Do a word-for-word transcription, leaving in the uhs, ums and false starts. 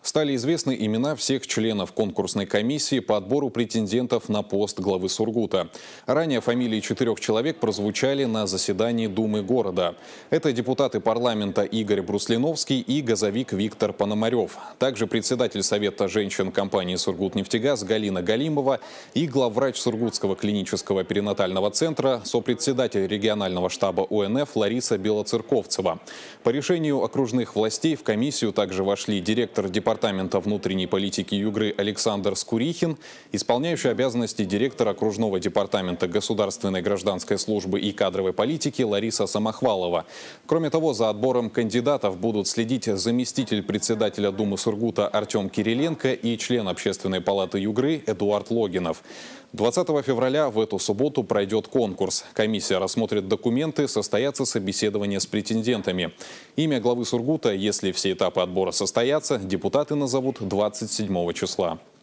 Стали известны имена всех членов конкурсной комиссии по отбору претендентов на пост главы Сургута. Ранее фамилии четырех человек прозвучали на заседании Думы города. Это депутаты парламента Игорь Бруслиновский и газовик Виктор Пономарев. Также председатель Совета женщин компании «Сургутнефтегаз» Галина Галимова и главврач Сургутского клинического перинатального центра, сопредседатель регионального штаба О Н Ф Лариса Белоцерковцева. По решению окружных властей в комиссию также вошли директор департамента Департамента внутренней политики Югры Александр Скурихин, исполняющий обязанности директора окружного департамента государственной гражданской службы и кадровой политики Лариса Самохвалова. Кроме того, за отбором кандидатов будут следить заместитель председателя Думы Сургута Артем Кириленко и член Общественной палаты Югры Эдуард Логинов. двадцатого февраля в эту субботу пройдет конкурс. Комиссия рассмотрит документы, состоятся собеседования с претендентами. Имя главы Сургута, если все этапы отбора состоятся, депутаты назовут двадцать седьмого числа.